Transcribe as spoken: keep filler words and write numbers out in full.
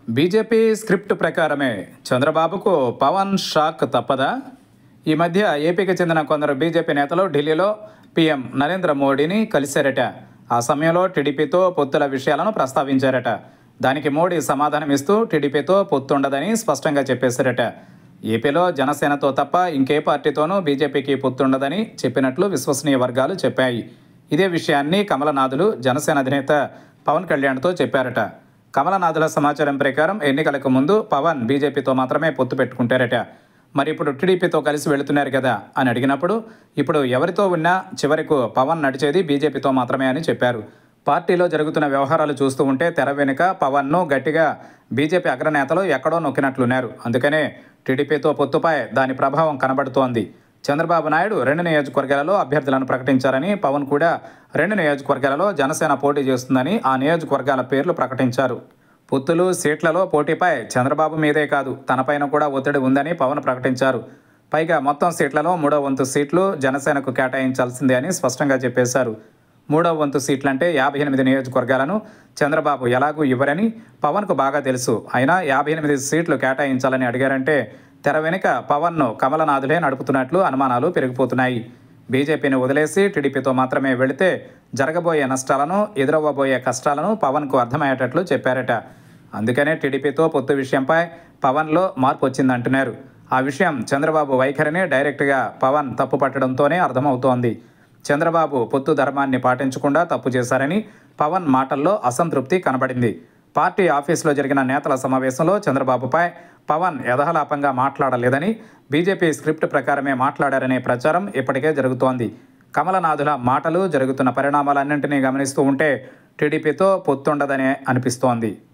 BJP script ప్రకారమే చంద్రబాబుకు Pawan shock తప్పదా? ఈ మధ్య ఏపీకి చెందిన కొందరు బీజేపీ నేతలు ఢిల్లీలో పీఎం నరేంద్ర మోడీని కలిశారట. ఆ సమయంలో టీడీపీతో పొత్తుల విషయాలను ప్రస్తావించారట. దానికి మోడీ సమాధానం ఇస్తూ టీడీపీతో పొత్తుండదని స్పష్టంగా చెప్పేశారట. ఏపీలో జనసేనతో తప్ప ఇంకే పార్టీతోనూ బీజేపీకి పొత్తుండదని చెప్పినట్లు విశ్వసనీయ వర్గాలు చెప్పాయి. ఇదే విషయాన్ని కమలనాథులు జనసేన అధినేత పవన్ కళ్యాణ్తో చెప్పారట. కమలనాథుల సమాచారం ప్రకారం ఎన్నికలకు ముందు పవన్ బీజేపీతో మాత్రమే పొత్తు పెట్టుకుంటారట. మరి ఇప్పుడు టీడీపీతో కలిసి వెళుతున్నారు కదా అని అడిగినప్పుడు ఇప్పుడు ఎవరితో ఉన్నా చివరకు పవన్ నడిచేది బీజేపీతో మాత్రమే అని చెప్పారు. పార్టీలో జరుగుతున్న వ్యవహారాలు చూస్తూ ఉంటే తెర వెనుక పవన్ను గట్టిగా బీజేపీ అగ్రనేతలు ఎక్కడో నొక్కినట్లున్నారు. అందుకనే టీడీపీతో పొత్తుపై దాని ప్రభావం కనబడుతోంది. చంద్రబాబు నాయుడు రెండు నియోజకవర్గాలలో అభ్యర్థులను ప్రకటించారని, పవన్ కూడా రెండు నియోజకవర్గాలలో జనసేన పోటీ చేస్తుందని ఆ నియోజకవర్గాల పేర్లు ప్రకటించారు. పొత్తులు, సీట్లలో పోటీపై చంద్రబాబు మీదే కాదు తనపైన కూడా ఒత్తిడి ఉందని పవన్ ప్రకటించారు. పైగా మొత్తం సీట్లలో మూడో వంతు సీట్లు జనసేనకు కేటాయించాల్సిందే అని స్పష్టంగా చెప్పేశారు. మూడో వంతు సీట్లంటే యాభై ఎనిమిది నియోజకవర్గాలను చంద్రబాబు ఎలాగూ ఇవ్వరని పవన్కు బాగా తెలుసు. అయినా యాభై ఎనిమిది సీట్లు కేటాయించాలని అడిగారంటే తెర వెనుక పవన్ను కమలనాథులే నడుపుతున్నట్లు అనుమానాలు పెరిగిపోతున్నాయి. బీజేపీని వదిలేసి టీడీపీతో మాత్రమే వెళితే జరగబోయే నష్టాలను, ఎదురవ్వబోయే కష్టాలను పవన్కు అర్థమయ్యేటట్లు చెప్పారట. అందుకనే టీడీపీతో పొత్తు విషయంపై పవన్లో మార్పు వచ్చిందంటున్నారు. ఆ విషయం చంద్రబాబు వైఖరిని డైరెక్ట్గా పవన్ తప్పు పట్టడంతోనే అర్థమవుతోంది. చంద్రబాబు పొత్తు ధర్మాన్ని పాటించకుండా తప్పు చేశారని పవన్ మాటల్లో అసంతృప్తి కనబడింది. పార్టీ ఆఫీసులో జరిగిన నేతల సమావేశంలో చంద్రబాబుపై పవన్ యథాలాపంగా మాట్లాడలేదని, బీజేపీ స్క్రిప్ట్ ప్రకారమే మాట్లాడారనే ప్రచారం ఇప్పటికే జరుగుతోంది. కమలనాథుల మాటలు, జరుగుతున్న పరిణామాలన్నింటినీ గమనిస్తూ ఉంటే టీడీపీతో పొత్తుండదనే అనిపిస్తోంది.